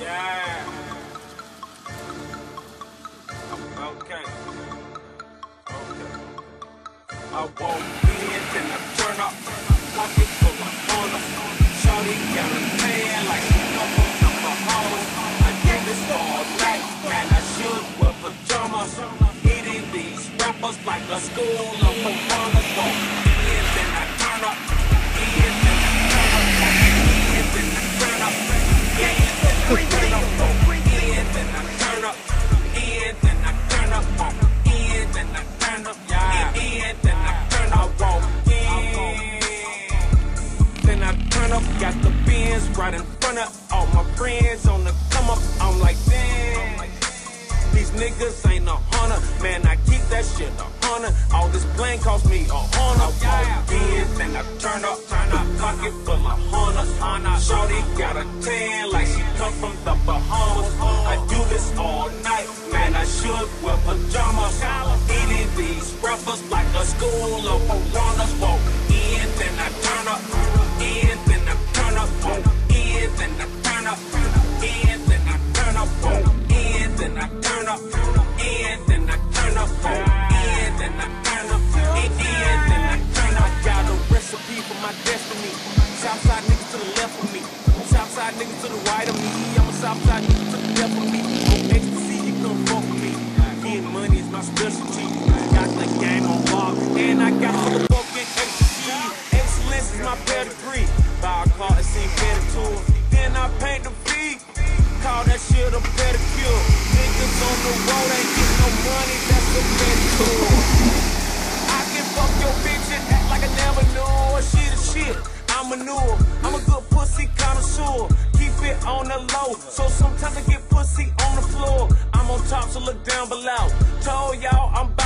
Yeah. Okay. I walk in, then I turn up, pocket full of honor. Shorty got a man like she come from the Bahamas. I did this all night, man, I should wear pajamas. Hitting these rappers like a school of performers. Walk in, then I turn up, in, then I turn up, in, then I turn up, in, then I turn up, in, then I turn up, in, then I turn up, in, then I turn up, yeah, in, then I turn up, walk in, then I turn up, got the Benz right in front of all my friends on the come up. I'm like, damn, these niggas ain't a hunter, man. I keep that shit a hunter. All this plane cost me a honor. Walk in, then I turn up, pocket full of hunters. Shorty got a tan like she come from the Bahamas. I do this all night, man. I should wear pajamas. Eating these rappers like a school of piranhas. Walk in, then I turn up, in, then I turn up, in, then I turn up, in, then I turn up, in, then I turn up, in, then I turn up, in, then I turn up, in, then I turn up. Got a recipe for my destiny. Southside niggas to the left of me, Southside niggas to the right of me. I'm a Southside nigga to the left of me. On ecstasy, you come fuck with me. Getting money is my specialty. Got the game on bar, and I got the fucking ecstasy. Excellence is my pedigree. Buy a car and sing pedicure. Then I paint the feet. Call that shit a pedicure. Niggas on the road ain't getting no money, that's a pedicure. I can fuck your bitch and act like I never knew her. She the shit, I'm manure. I'm a good pussy connoisseur. Keep it on the low, so sometimes I get pussy on the floor. I'm on top, so look down below. Told y'all I'm